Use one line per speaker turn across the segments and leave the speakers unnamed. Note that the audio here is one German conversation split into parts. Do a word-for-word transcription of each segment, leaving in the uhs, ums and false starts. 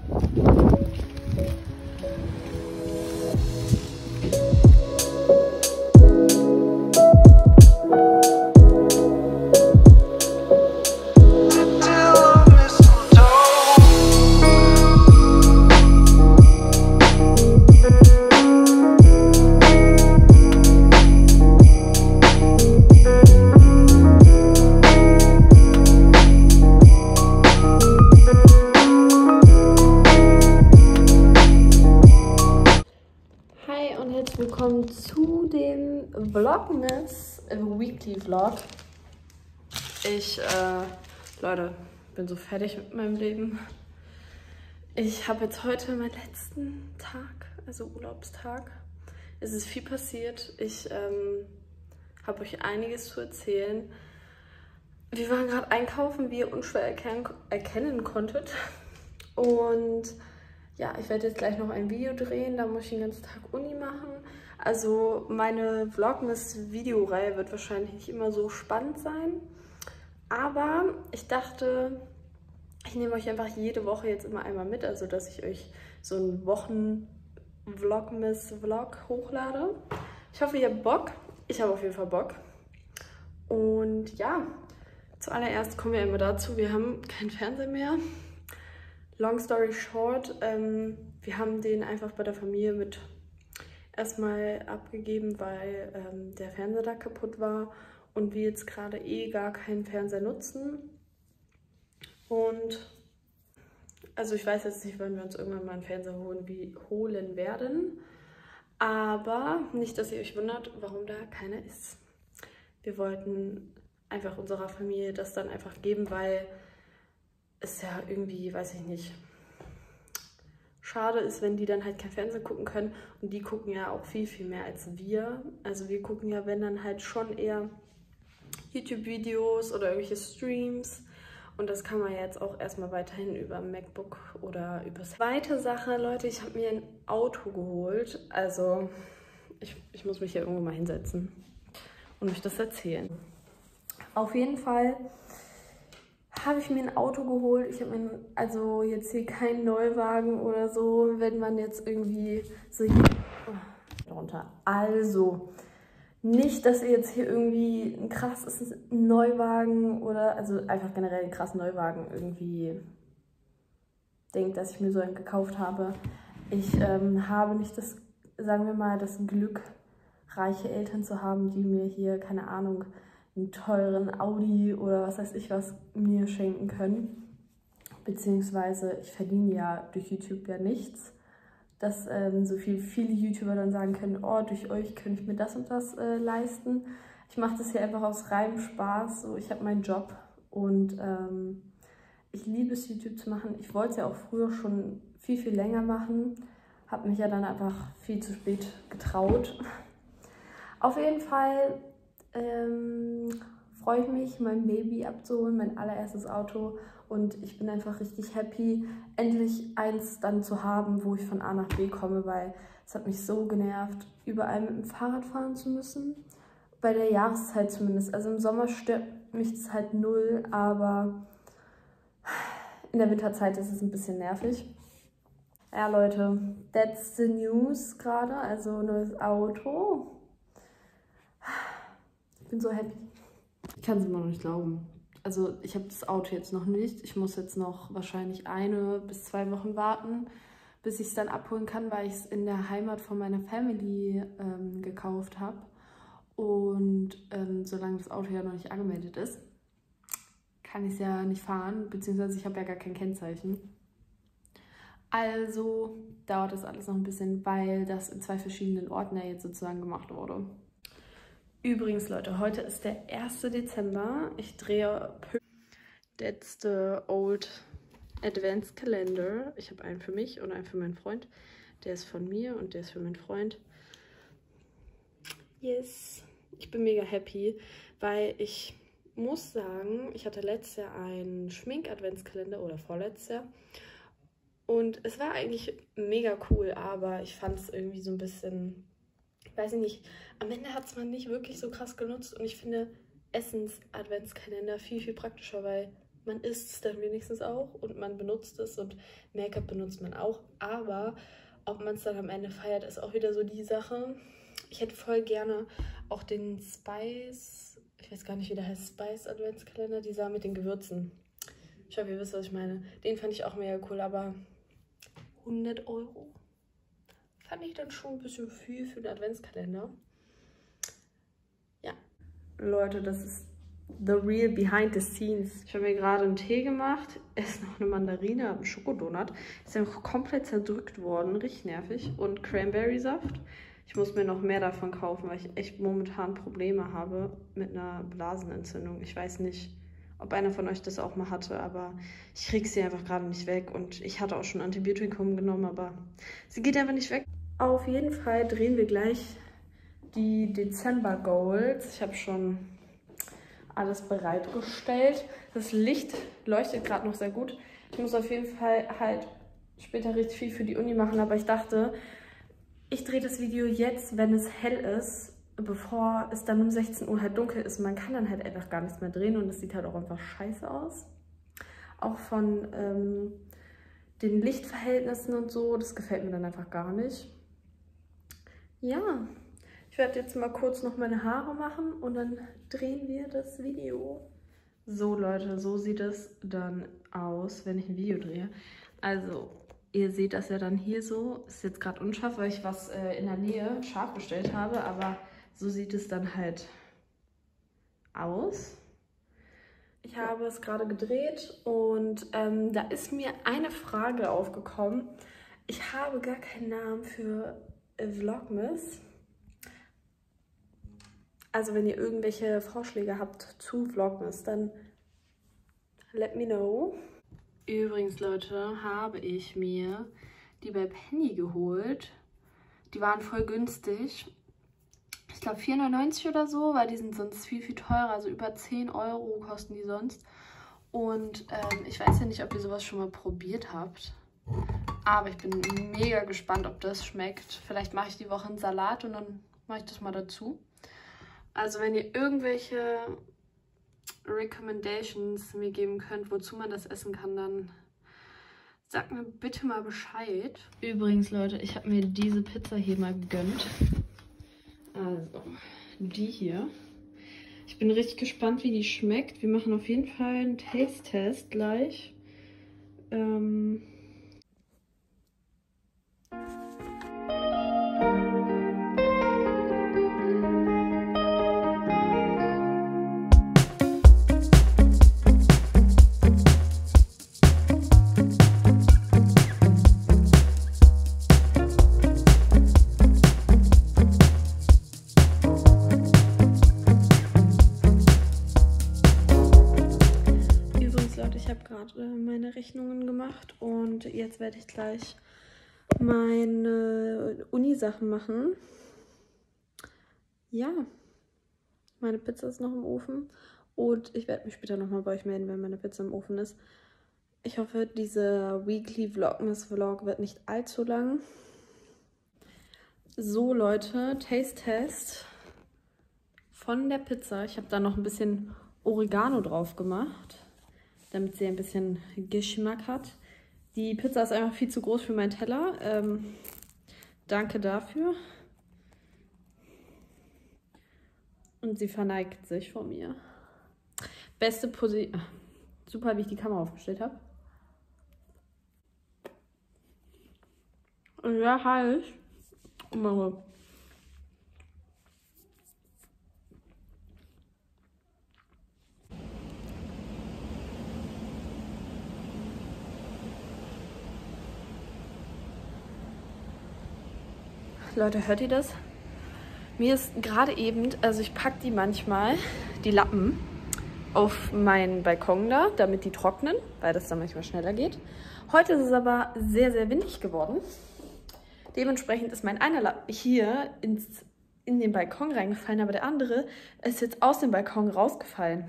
Willkommen zu dem Vlogmas Weekly Vlog. Ich, äh, Leute, bin so fertig mit meinem Leben. Ich habe jetzt heute meinen letzten Tag, also Urlaubstag. Es ist viel passiert. Ich ähm, habe euch einiges zu erzählen. Wir waren gerade einkaufen, wie ihr unschwer erkennen, erkennen konntet. Und ja, ich werde jetzt gleich noch ein Video drehen, da muss ich den ganzen Tag Uni machen. Also meine Vlogmas-Videoreihe wird wahrscheinlich nicht immer so spannend sein. Aber ich dachte, ich nehme euch einfach jede Woche jetzt immer einmal mit, also dass ich euch so einen Wochen-Vlogmas-Vlog hochlade. Ich hoffe, ihr habt Bock. Ich habe auf jeden Fall Bock. Und ja, zuallererst kommen wir immer dazu, wir haben keinen Fernseher mehr. Long story short, ähm, wir haben den einfach bei der Familie mit erstmal abgegeben, weil ähm, der Fernseher da kaputt war und wir jetzt gerade eh gar keinen Fernseher nutzen. Und also ich weiß jetzt nicht, wann wir uns irgendwann mal einen Fernseher holen, wie, holen werden, aber nicht, dass ihr euch wundert, warum da keiner ist. Wir wollten einfach unserer Familie das dann einfach geben, weil ist ja irgendwie, weiß ich nicht, schade ist, wenn die dann halt kein Fernsehen gucken können. Und die gucken ja auch viel, viel mehr als wir. Also wir gucken ja, wenn dann halt schon eher YouTube-Videos oder irgendwelche Streams. Und das kann man jetzt auch erstmal weiterhin über MacBook oder über... Zweite Sache, Leute, ich habe mir ein Auto geholt. Also ich, ich muss mich hier irgendwo mal hinsetzen und euch das erzählen. Auf jeden Fall habe ich mir ein Auto geholt. Ich habe mir also jetzt hier keinen Neuwagen oder so, wenn man jetzt irgendwie so hier runter. Also nicht, dass ihr jetzt hier irgendwie ein krasses Neuwagen oder also einfach generell einen krassen Neuwagen irgendwie denkt, dass ich mir so einen gekauft habe. Ich ähm, habe nicht das, sagen wir mal, das Glück, reiche Eltern zu haben, die mir hier, keine Ahnung, einen teuren Audi oder was weiß ich was mir schenken können. Beziehungsweise ich verdiene ja durch YouTube ja nichts. Dass ähm, so viel, viele YouTuber dann sagen können, oh, durch euch könnte ich mir das und das äh, leisten. Ich mache das hier einfach aus reinem Spaß. So, ich habe meinen Job und ähm, ich liebe es, YouTube zu machen. Ich wollte es ja auch früher schon viel, viel länger machen. Habe mich ja dann einfach viel zu spät getraut. Auf jeden Fall Ähm, freue ich mich, mein Baby abzuholen, mein allererstes Auto, und ich bin einfach richtig happy, endlich eins dann zu haben, wo ich von A nach B komme, weil es hat mich so genervt, überall mit dem Fahrrad fahren zu müssen, bei der Jahreszeit zumindest. Also im Sommer stört mich das halt null, aber in der Winterzeit ist es ein bisschen nervig. Ja Leute, that's the news gerade, also neues Auto. Ich bin so happy. Ich kann es immer noch nicht glauben. Also ich habe das Auto jetzt noch nicht. Ich muss jetzt noch wahrscheinlich eine bis zwei Wochen warten, bis ich es dann abholen kann, weil ich es in der Heimat von meiner Family ähm, gekauft habe. Und ähm, solange das Auto ja noch nicht angemeldet ist, kann ich es ja nicht fahren, beziehungsweise ich habe ja gar kein Kennzeichen. Also dauert das alles noch ein bisschen, weil das in zwei verschiedenen Orten ja jetzt sozusagen gemacht wurde. Übrigens, Leute, heute ist der erste Dezember. Ich drehe That's the old Adventskalender. Ich habe einen für mich und einen für meinen Freund. Der ist von mir und der ist für meinen Freund. Yes. Ich bin mega happy, weil ich muss sagen, ich hatte letztes Jahr einen Schmink-Adventskalender oder vorletztes Jahr. Und es war eigentlich mega cool, aber ich fand es irgendwie so ein bisschen... weiß ich nicht, am Ende hat es man nicht wirklich so krass genutzt und ich finde Essens-Adventskalender viel, viel praktischer, weil man isst es dann wenigstens auch und man benutzt es und Make-up benutzt man auch. Aber ob man es dann am Ende feiert, ist auch wieder so die Sache. Ich hätte voll gerne auch den Spice, ich weiß gar nicht, wie der heißt, Spice Adventskalender, dieser mit den Gewürzen. Ich hoffe, ihr wisst, was ich meine. Den fand ich auch mega cool, aber hundert Euro fand ich dann schon ein bisschen viel für den Adventskalender. Ja. Leute, das ist the real behind the scenes. Ich habe mir gerade einen Tee gemacht, esse noch eine Mandarine, einen Schokodonut. Ist einfach komplett zerdrückt worden, richtig nervig. Und Cranberry-Saft. Ich muss mir noch mehr davon kaufen, weil ich echt momentan Probleme habe mit einer Blasenentzündung. Ich weiß nicht, ob einer von euch das auch mal hatte, aber ich kriege sie einfach gerade nicht weg. Und ich hatte auch schon Antibiotikum genommen, aber sie geht einfach nicht weg. Auf jeden Fall drehen wir gleich die Dezember Goals. Ich habe schon alles bereitgestellt. Das Licht leuchtet gerade noch sehr gut. Ich muss auf jeden Fall halt später richtig viel für die Uni machen, aber ich dachte, ich drehe das Video jetzt, wenn es hell ist, bevor es dann um sechzehn Uhr halt dunkel ist. Man kann dann halt einfach gar nichts mehr drehen und es sieht halt auch einfach scheiße aus. Auch von ähm, den Lichtverhältnissen und so, das gefällt mir dann einfach gar nicht. Ja, ich werde jetzt mal kurz noch meine Haare machen und dann drehen wir das Video. So Leute, so sieht es dann aus, wenn ich ein Video drehe. Also, ihr seht das ja dann hier so. Ist jetzt gerade unscharf, weil ich was äh, in der Nähe scharf gestellt habe, aber so sieht es dann halt aus. Ich habe es gerade gedreht und ähm, da ist mir eine Frage aufgekommen. Ich habe gar keinen Namen für Vlogmas. Also wenn ihr irgendwelche Vorschläge habt zu Vlogmas, dann let me know. Übrigens, Leute, habe ich mir die bei Penny geholt. Die waren voll günstig. Ich glaube vier neunundneunzig oder so, weil die sind sonst viel, viel teurer. Also über zehn Euro kosten die sonst. Und ähm, ich weiß ja nicht, ob ihr sowas schon mal probiert habt. Aber ich bin mega gespannt, ob das schmeckt. Vielleicht mache ich die Woche einen Salat und dann mache ich das mal dazu. Also wenn ihr irgendwelche Recommendations mir geben könnt, wozu man das essen kann, dann sagt mir bitte mal Bescheid. Übrigens, Leute, ich habe mir diese Pizza hier mal gegönnt. Also, die hier. Ich bin richtig gespannt, wie die schmeckt. Wir machen auf jeden Fall einen Taste-Test gleich. Ähm... Ich habe gerade meine Rechnungen gemacht und jetzt werde ich gleich meine Uni-Sachen machen. Ja, meine Pizza ist noch im Ofen und ich werde mich später nochmal bei euch melden, wenn meine Pizza im Ofen ist. Ich hoffe, dieser Weekly Vlogmas Vlog wird nicht allzu lang. So Leute, Taste Test von der Pizza. Ich habe da noch ein bisschen Oregano drauf gemacht, damit sie ein bisschen Geschmack hat. Die Pizza ist einfach viel zu groß für meinen Teller. Ähm, danke dafür. Und sie verneigt sich vor mir. Beste Position. Super, wie ich die Kamera aufgestellt habe. Und ja, heiß. Oh mein Gott. Leute, hört ihr das? Mir ist gerade eben, also ich packe die manchmal, die Lappen, auf meinen Balkon da, damit die trocknen, weil das dann manchmal schneller geht. Heute ist es aber sehr, sehr windig geworden. Dementsprechend ist mein einer Lappen hier ins, in den Balkon reingefallen, aber der andere ist jetzt aus dem Balkon rausgefallen.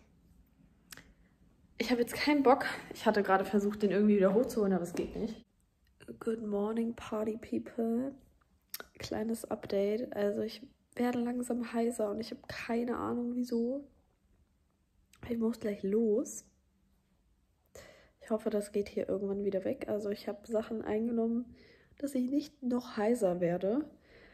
Ich habe jetzt keinen Bock. Ich hatte gerade versucht, den irgendwie wieder hochzuholen, aber es geht nicht. Good morning, Party People. Kleines Update. Also ich werde langsam heiser und ich habe keine Ahnung wieso. Ich muss gleich los. Ich hoffe, das geht hier irgendwann wieder weg. Also ich habe Sachen eingenommen, dass ich nicht noch heiser werde.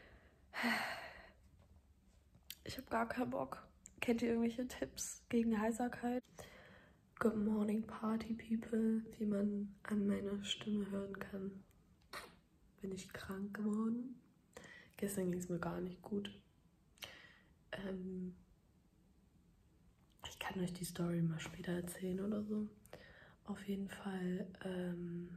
Ich habe gar keinen Bock. Kennt ihr irgendwelche Tipps gegen Heiserkeit? Good morning, Party People. Wie man an meiner Stimme hören kann, bin ich krank geworden. Gestern ging es mir gar nicht gut. Ähm ich kann euch die Story mal später erzählen oder so. Auf jeden Fall ähm,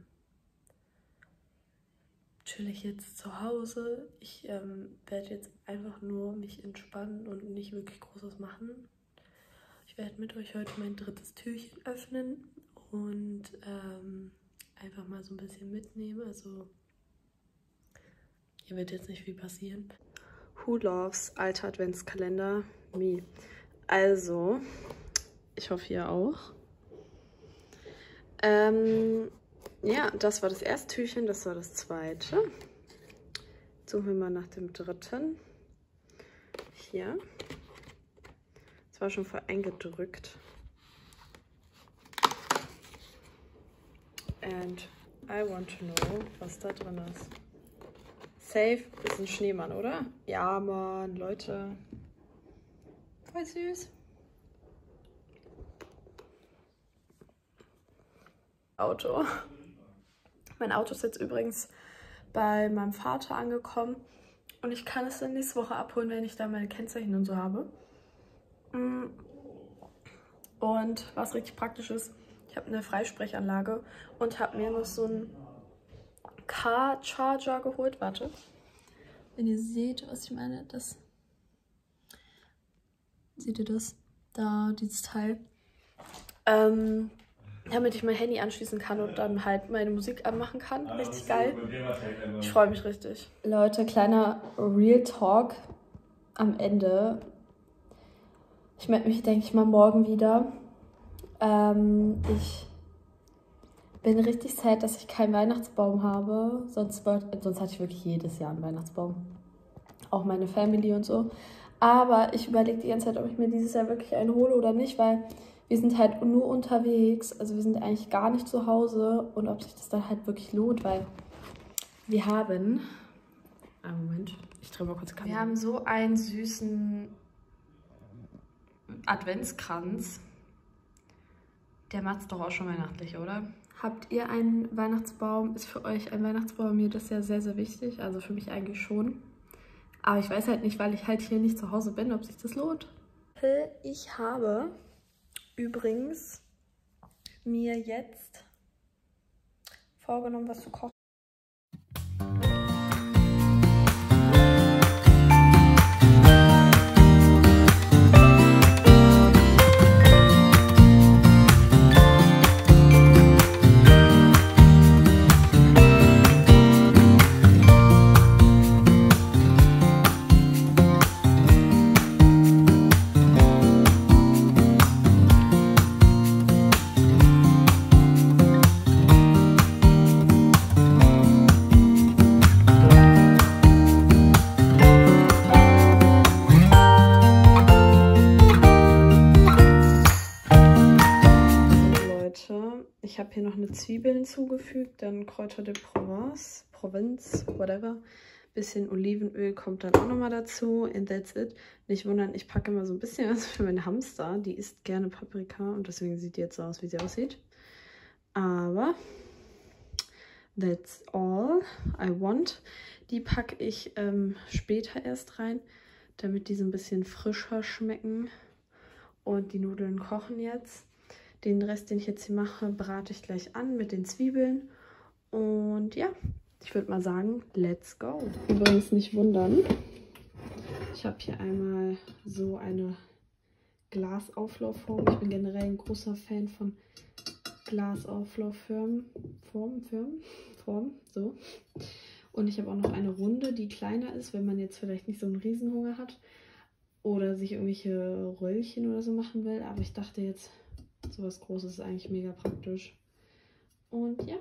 chill ich jetzt zu Hause. Ich ähm, werde jetzt einfach nur mich entspannen und nicht wirklich Großes machen. Ich werde mit euch heute mein drittes Türchen öffnen und ähm, einfach mal so ein bisschen mitnehmen. Also hier wird jetzt nicht viel passieren. Who loves alter Adventskalender? Me. Also, ich hoffe ihr auch. Ähm, ja, das war das erste Türchen, das war das zweite. Jetzt suchen wir mal nach dem dritten. Hier. Das war schon voll eingedrückt. And I want to know, was da drin ist. Safe ist ein Schneemann, oder? Ja, Mann, Leute. Voll süß. Auto. Mein Auto ist jetzt übrigens bei meinem Vater angekommen und ich kann es dann nächste Woche abholen, wenn ich da meine Kennzeichen und so habe. Und was richtig praktisch ist, ich habe eine Freisprechanlage und habe mir noch so einen Car-Charger geholt. Warte, wenn ihr seht, was ich meine, das seht ihr das? Da, dieses Teil. Ähm, damit ich mein Handy anschließen kann und dann halt meine Musik anmachen kann. Richtig geil. Ich freue mich richtig. Leute, kleiner Real Talk am Ende. Ich melde mich, denke ich mal, morgen wieder. Ähm, ich bin richtig sad, dass ich keinen Weihnachtsbaum habe. Sonst, sonst hatte ich wirklich jedes Jahr einen Weihnachtsbaum. Auch meine Family und so. Aber ich überlege die ganze Zeit, ob ich mir dieses Jahr wirklich einen hole oder nicht, weil wir sind halt nur unterwegs. Also wir sind eigentlich gar nicht zu Hause. Und ob sich das dann halt wirklich lohnt, weil wir haben... Ah, Moment, ich drehe mal kurz die Kamera. Wir haben so einen süßen Adventskranz. Der macht es doch auch schon weihnachtlich, oder? Habt ihr einen Weihnachtsbaum? Ist für euch ein Weihnachtsbaum? Mir das ja sehr, sehr wichtig. Also für mich eigentlich schon. Aber ich weiß halt nicht, weil ich halt hier nicht zu Hause bin, ob sich das lohnt. Ich habe übrigens mir jetzt vorgenommen, was zu kochen. Ich habe hier noch eine Zwiebel hinzugefügt, dann Kräuter de Provence, Provence, whatever. Bisschen Olivenöl kommt dann auch nochmal dazu. And that's it. Nicht wundern, ich packe immer so ein bisschen was für meinen Hamster. Die isst gerne Paprika und deswegen sieht die jetzt so aus, wie sie aussieht. Aber that's all I want. Die packe ich ähm, später erst rein, damit die so ein bisschen frischer schmecken. Und die Nudeln kochen jetzt. Den Rest, den ich jetzt hier mache, brate ich gleich an mit den Zwiebeln. Und ja, ich würde mal sagen, let's go. Übrigens nicht wundern, ich habe hier einmal so eine Glasauflaufform. Ich bin generell ein großer Fan von Glasauflaufformen. Form, Form, Form, so. Und ich habe auch noch eine runde, die kleiner ist, wenn man jetzt vielleicht nicht so einen Riesenhunger hat. Oder sich irgendwelche Röllchen oder so machen will. Aber ich dachte jetzt... Sowas Großes ist eigentlich mega praktisch. Und ja.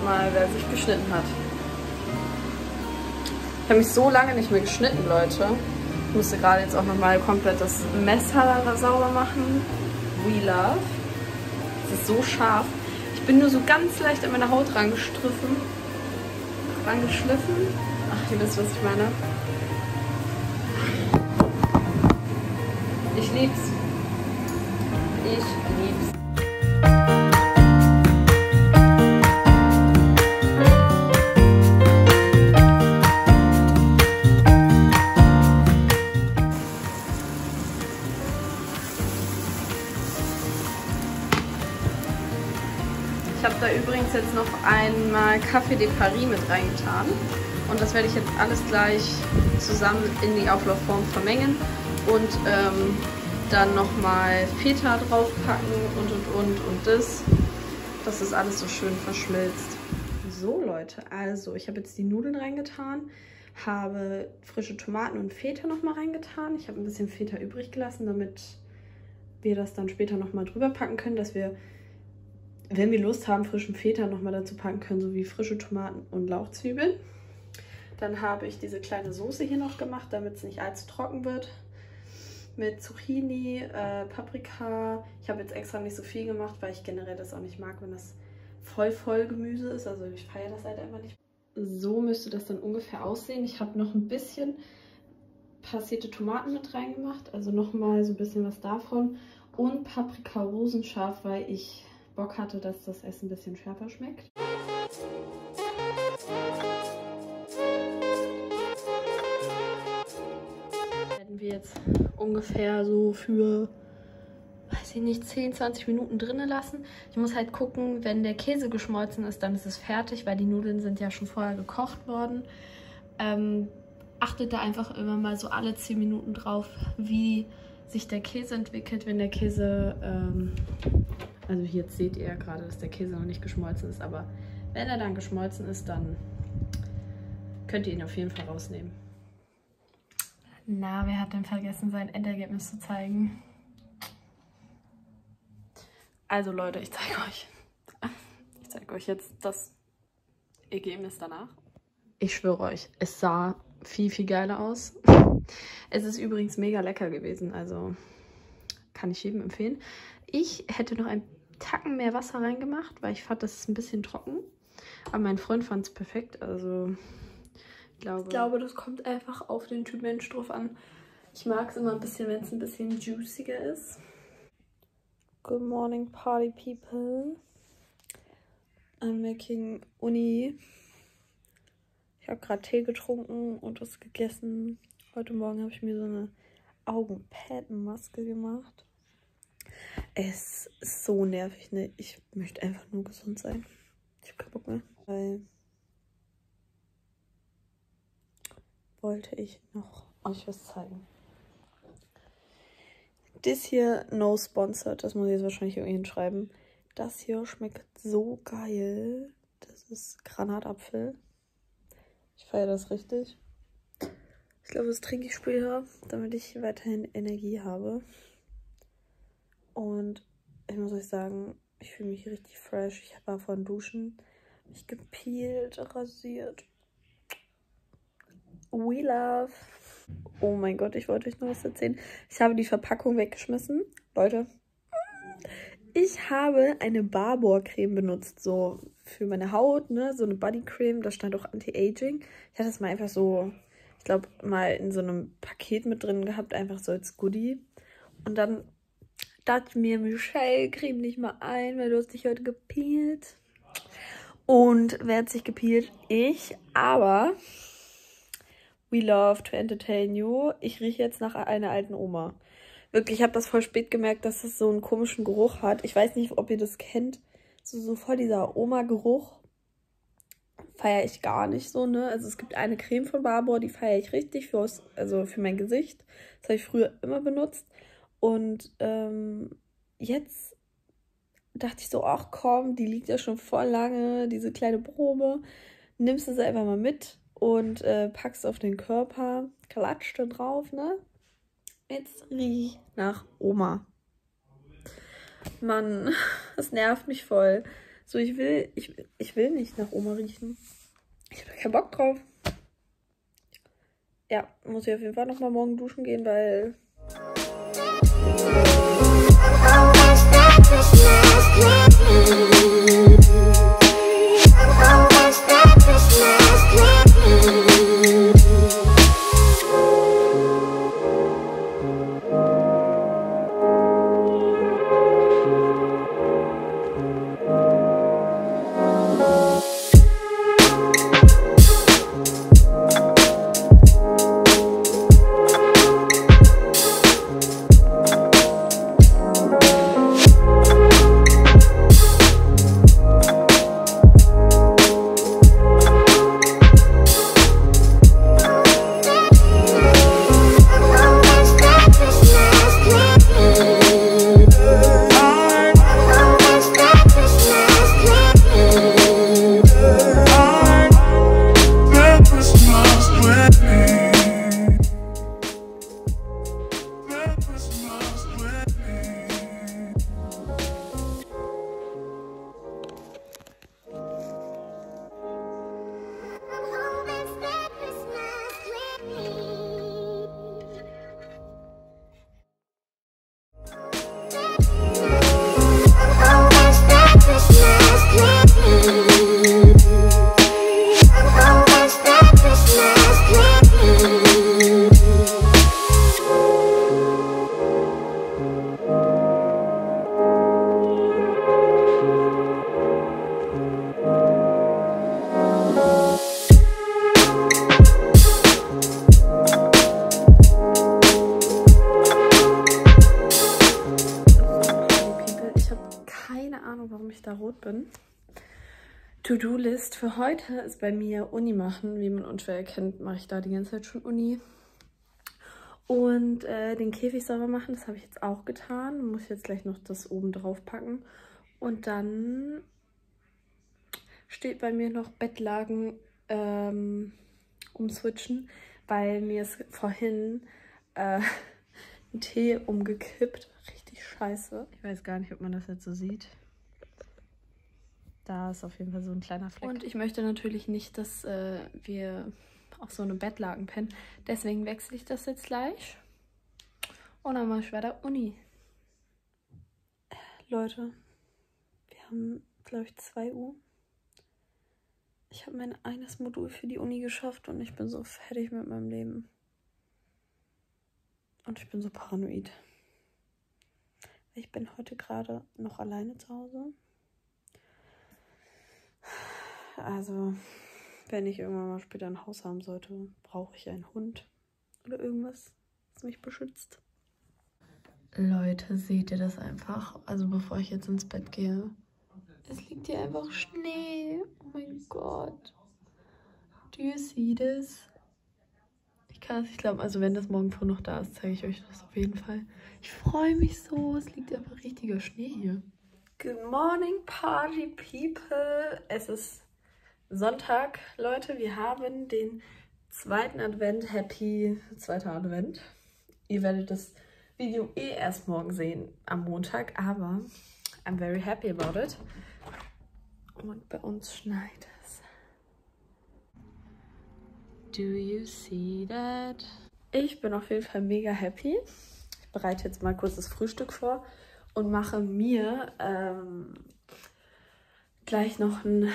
mal, wer sich geschnitten hat. Ich habe mich so lange nicht mehr geschnitten, Leute. Ich musste gerade jetzt auch nochmal komplett das Messer sauber machen. We love. Es ist so scharf. Ich bin nur so ganz leicht an meine Haut rangestriffen. Rangeschliffen. Ach, ihr wisst, was ich meine. Ich lieb's. Ich lieb's. Ich habe da übrigens jetzt noch einmal Café de Paris mit reingetan. Und das werde ich jetzt alles gleich zusammen in die Auflaufform vermengen. Und ähm, dann nochmal Feta draufpacken und und und und das, dass das alles so schön verschmilzt. So Leute, also ich habe jetzt die Nudeln reingetan, habe frische Tomaten und Feta nochmal reingetan. Ich habe ein bisschen Feta übrig gelassen, damit wir das dann später nochmal drüber packen können, dass wir, wenn wir Lust haben, frischen Feta nochmal dazu packen können, sowie frische Tomaten und Lauchzwiebeln. Dann habe ich diese kleine Soße hier noch gemacht, damit es nicht allzu trocken wird. Mit Zucchini, äh, Paprika. Ich habe jetzt extra nicht so viel gemacht, weil ich generell das auch nicht mag, wenn das voll voll Gemüse ist. Also ich feiere das halt einfach nicht. So müsste das dann ungefähr aussehen. Ich habe noch ein bisschen passierte Tomaten mit reingemacht. Also nochmal so ein bisschen was davon. Und Paprika rosenscharf, weil ich Bock hatte, dass das Essen ein bisschen schärfer schmeckt. Werden wir jetzt ungefähr so für, weiß ich nicht, zehn, zwanzig Minuten drinnen lassen. Ich muss halt gucken, wenn der Käse geschmolzen ist, dann ist es fertig, weil die Nudeln sind ja schon vorher gekocht worden. Ähm, achtet da einfach immer mal so alle zehn Minuten drauf, wie sich der Käse entwickelt, wenn der Käse, ähm, also hier jetzt seht ihr ja gerade, dass der Käse noch nicht geschmolzen ist, aber wenn er dann geschmolzen ist, dann könnt ihr ihn auf jeden Fall rausnehmen. Na, wer hat denn vergessen, sein Endergebnis zu zeigen? Also Leute, ich zeige euch, ich zeige euch jetzt das Ergebnis danach. Ich schwöre euch, es sah viel, viel geiler aus. Es ist übrigens mega lecker gewesen, also kann ich jedem empfehlen. Ich hätte noch einen Tacken mehr Wasser reingemacht, weil ich fand, das ist ein bisschen trocken. Aber mein Freund fand es perfekt, also ich glaube... Ich glaube, das kommt einfach auf den Typ Mensch drauf an. Ich mag es immer ein bisschen, wenn es ein bisschen juiciger ist. Good morning, party people. I'm making Uni. Ich habe gerade Tee getrunken und was gegessen. Heute Morgen habe ich mir so eine Augenpatenmaske gemacht. Es ist so nervig, ne? Ich möchte einfach nur gesund sein. Ich habe keinen Bock mehr. Weil wollte ich noch euch was zeigen. Das hier, no sponsored, das muss ich jetzt wahrscheinlich irgendwie hinschreiben. Das hier schmeckt so geil. Das ist Granatapfel. Ich feiere das richtig. Ich glaube, das trinke ich später, damit ich weiterhin Energie habe. Und ich muss euch sagen, ich fühle mich richtig fresh. Ich habe vorhin duschen, mich gepeelt, rasiert. We love. Oh mein Gott, ich wollte euch noch was erzählen. Ich habe die Verpackung weggeschmissen. Leute, ich habe eine Barbour-Creme benutzt, so für meine Haut, ne? So eine Bodycreme, da stand auch Anti-Aging. Ich hatte es mal einfach so, ich glaube, mal in so einem Paket mit drin gehabt, einfach so als Goodie. Und dann dachte ich mir, Michelle, creme dich mal ein, weil du hast dich heute gepeelt. Und wer hat sich gepeelt? Ich, aber we love to entertain you. Ich rieche jetzt nach einer alten Oma. Wirklich, ich habe das voll spät gemerkt, dass es so einen komischen Geruch hat. Ich weiß nicht, ob ihr das kennt. So, so voll dieser Oma-Geruch. Feiere ich gar nicht so, ne? Also es gibt eine Creme von Barbour, die feiere ich richtig für, also für mein Gesicht. Das habe ich früher immer benutzt. Und ähm, jetzt dachte ich so, ach komm, die liegt ja schon voll lange, diese kleine Probe. Nimmst du sie einfach mal mit und äh, packst auf den Körper, klatscht da drauf, ne? Jetzt riech nach Oma. Mann, das nervt mich voll. So, ich will, ich, ich will nicht nach Oma riechen. Ich habe da keinen Bock drauf. Ja, muss ich auf jeden Fall nochmal morgen duschen gehen, weil... Da rot bin. To-Do-List für heute ist bei mir Uni machen. Wie man unschwer erkennt, mache ich da die ganze Zeit schon Uni. Und äh, den Käfig sauber machen, das habe ich jetzt auch getan. Muss ich jetzt gleich noch das oben drauf packen. Und dann steht bei mir noch Bettlaken ähm, umswitchen, weil mir ist vorhin äh, ein Tee umgekippt. Richtig scheiße. Ich weiß gar nicht, ob man das jetzt so sieht. Da ist auf jeden Fall so ein kleiner Fleck. Und ich möchte natürlich nicht, dass äh, wir auf so einem Bettlaken pennen. Deswegen wechsle ich das jetzt gleich. Und dann mache ich weiter Uni. Äh, Leute, wir haben, glaube ich, zwei Uhr. Ich habe mein eines Modul für die Uni geschafft und ich bin so fertig mit meinem Leben. Und ich bin so paranoid. Ich bin heute gerade noch alleine zu Hause. Also, wenn ich irgendwann mal später ein Haus haben sollte, brauche ich einen Hund oder irgendwas, das mich beschützt. Leute, seht ihr das einfach? Also bevor ich jetzt ins Bett gehe. Es liegt hier einfach Schnee. Oh mein Gott. Do you see this? Ich kann es nicht glauben. Also wenn das morgen früh noch da ist, zeige ich euch das auf jeden Fall. Ich freue mich so. Es liegt einfach richtiger Schnee hier. Good morning, Party People. Es ist Sonntag, Leute. Wir haben den zweiten Advent. Happy zweiter Advent. Ihr werdet das Video eh erst morgen sehen, am Montag. Aber I'm very happy about it. Und bei uns schneit es. Do you see that? Ich bin auf jeden Fall mega happy. Ich bereite jetzt mal kurz das Frühstück vor und mache mir ähm, gleich noch einen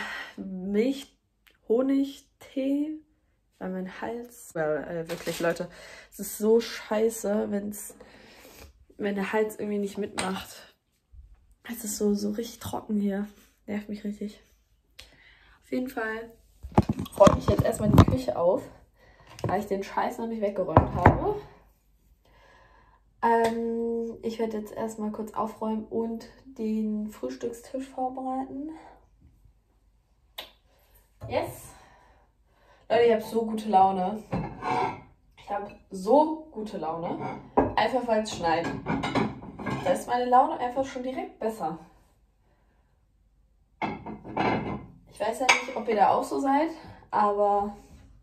Milch-Honig-Tee, weil mein Hals, well, äh, wirklich Leute, es ist so scheiße, wenn's, wenn der Hals irgendwie nicht mitmacht. Es ist so, so richtig trocken hier. Nervt mich richtig. Auf jeden Fall räume ich jetzt erstmal die Küche auf, weil ich den Scheiß noch nicht weggeräumt habe. Ähm, ich werde jetzt erstmal kurz aufräumen und den Frühstückstisch vorbereiten. Yes! Leute, ich habe so gute Laune. Ich habe so gute Laune. Einfach weil es schneit. Da ist meine Laune einfach schon direkt besser. Ich weiß ja nicht, ob ihr da auch so seid, aber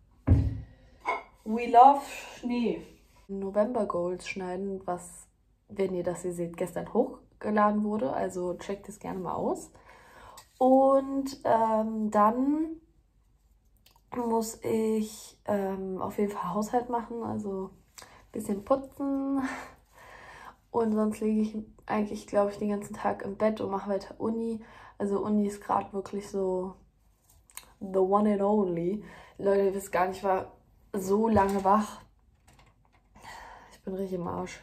we love Schnee. November Goals schneiden, was, wenn ihr das hier seht, gestern hochgeladen wurde. Also checkt es gerne mal aus. Und ähm, dann muss ich ähm, auf jeden Fall Haushalt machen, also ein bisschen putzen. Und sonst liege ich eigentlich, glaube ich, den ganzen Tag im Bett und mache weiter Uni. Also Uni ist gerade wirklich so the one and only. Leute, ihr wisst gar nicht, ich war so lange wach. Ich bin richtig im Arsch.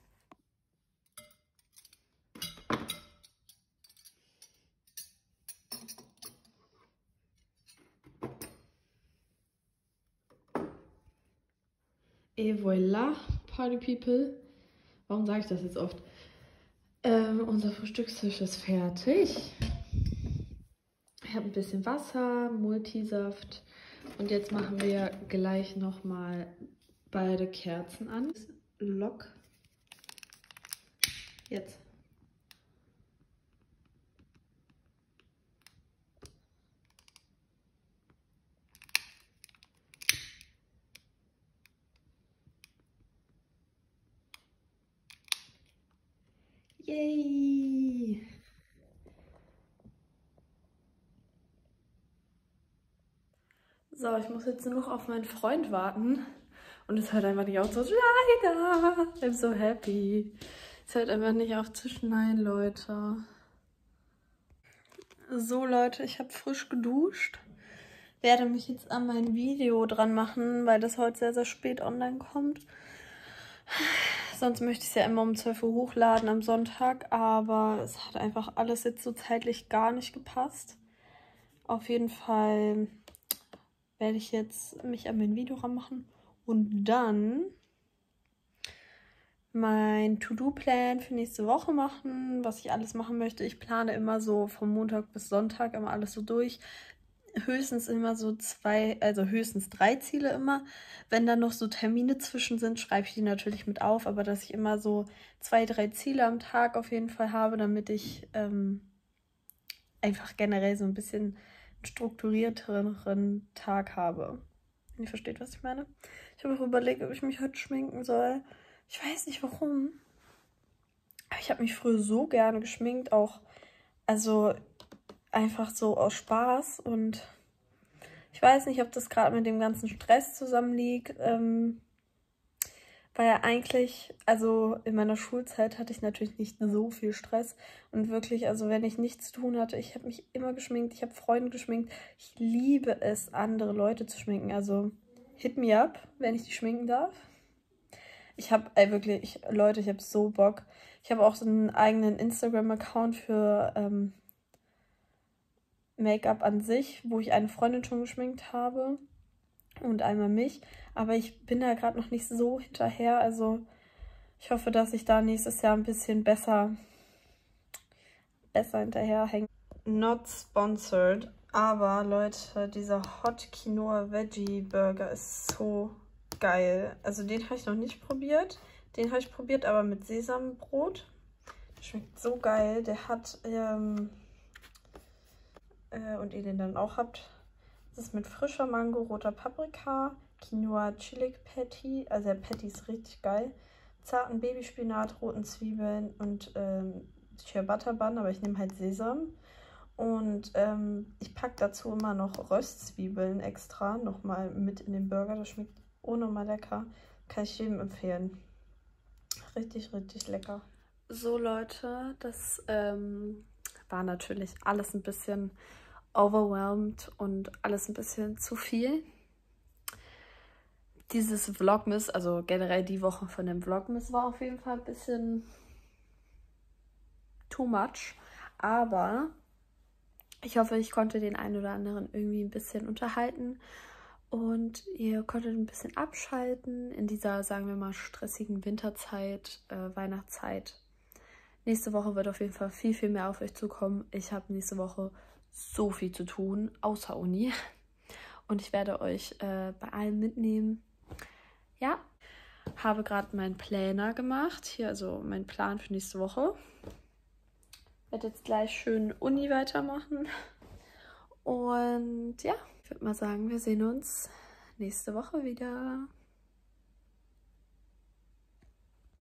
Et voilà, Party People. Warum sage ich das jetzt oft? Ähm, unser Frühstückstisch ist fertig. Ich habe ein bisschen Wasser, Multisaft und jetzt machen wir gleich nochmal beide Kerzen an. Lock. Jetzt. Yay! So, ich muss jetzt nur noch auf meinen Freund warten. Und es hört einfach nicht auf zu schneien. I'm so happy. Es hört einfach nicht auf zu schneien, Leute. So, Leute, ich habe frisch geduscht. Werde mich jetzt an mein Video dran machen, weil das heute sehr, sehr spät online kommt. Sonst möchte ich es ja immer um zwölf Uhr hochladen am Sonntag, aber es hat einfach alles jetzt so zeitlich gar nicht gepasst. Auf jeden Fall werde ich jetzt mich an mein Video ranmachen und dann mein To-Do-Plan für nächste Woche machen, was ich alles machen möchte. Ich plane immer so vom Montag bis Sonntag immer alles so durch. Höchstens immer so zwei, also höchstens drei Ziele immer. Wenn dann noch so Termine zwischen sind, schreibe ich die natürlich mit auf, aber dass ich immer so zwei, drei Ziele am Tag auf jeden Fall habe, damit ich ähm, einfach generell so ein bisschen strukturierteren Tag habe. Wenn ihr versteht, was ich meine. Ich habe auch überlegt, ob ich mich heute schminken soll. Ich weiß nicht warum. Aber ich habe mich früher so gerne geschminkt, auch also einfach so aus Spaß. Und ich weiß nicht, ob das gerade mit dem ganzen Stress zusammenliegt. Ähm, weil ja eigentlich, also in meiner Schulzeit hatte ich natürlich nicht so viel Stress. Und wirklich, also wenn ich nichts zu tun hatte, ich habe mich immer geschminkt, ich habe Freunde geschminkt. Ich liebe es, andere Leute zu schminken. Also hit me up, wenn ich die schminken darf. Ich habe, ey wirklich, ich, Leute, ich habe so Bock. Ich habe auch so einen eigenen Instagram-Account für ähm, Make-up an sich, wo ich eine Freundin schon geschminkt habe und einmal mich. Aber ich bin da gerade noch nicht so hinterher. Also ich hoffe, dass ich da nächstes Jahr ein bisschen besser, besser hinterher hänge. Not sponsored, aber Leute, dieser Hot Quinoa Veggie Burger ist so geil. Also den habe ich noch nicht probiert. Den habe ich probiert, aber mit Sesambrot. Der schmeckt so geil. Der hat, ähm, äh, und ihr den dann auch habt, das ist mit frischer Mango, roter Paprika, Quinoa Chili Patty. Also der Patty ist richtig geil. Zarten Babyspinat, roten Zwiebeln und ähm, Shea Butter Bun, aber ich nehme halt Sesam. Und ähm, ich packe dazu immer noch Röstzwiebeln extra nochmal mit in den Burger. Das schmeckt unnormal lecker. Kann ich jedem empfehlen. Richtig, richtig lecker. So Leute, das ähm, war natürlich alles ein bisschen overwhelmed und alles ein bisschen zu viel. Dieses Vlogmas, also generell die Woche von dem Vlogmas war auf jeden Fall ein bisschen too much. Aber ich hoffe, ich konnte den einen oder anderen irgendwie ein bisschen unterhalten und ihr konntet ein bisschen abschalten in dieser, sagen wir mal, stressigen Winterzeit, äh, Weihnachtszeit. Nächste Woche wird auf jeden Fall viel, viel mehr auf euch zukommen. Ich habe nächste Woche so viel zu tun, außer Uni. Und ich werde euch äh, bei allem mitnehmen. Ja, habe gerade meinen Planer gemacht. Hier also mein Plan für nächste Woche. Werde jetzt gleich schön Uni weitermachen. Und ja, ich würde mal sagen, wir sehen uns nächste Woche wieder.